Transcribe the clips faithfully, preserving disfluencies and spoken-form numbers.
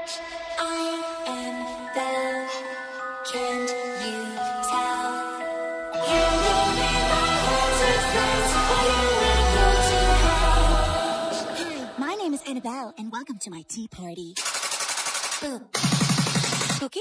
Annabelle, and welcome to my tea party. Boom. Cookie?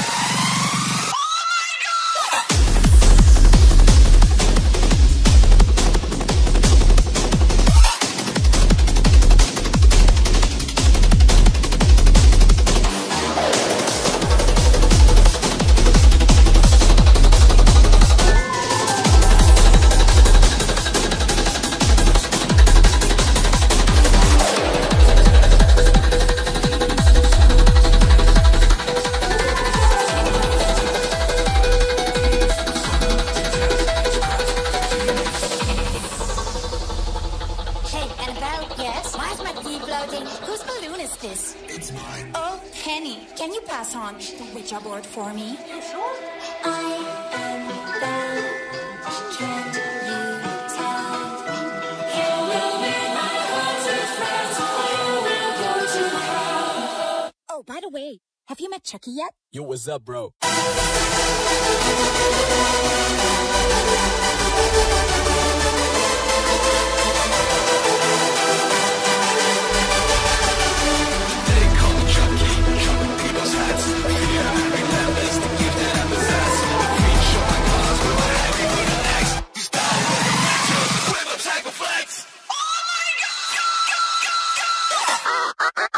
Whose balloon is this? It's mine. Oh, Penny, can you pass on the Ouija board for me? You sure? I am Belle. Can you tell? You will be my haunted friends, or you will go to hell. Oh, by the way, have you met Chucky yet? Yo, what's up, bro? Oh my God!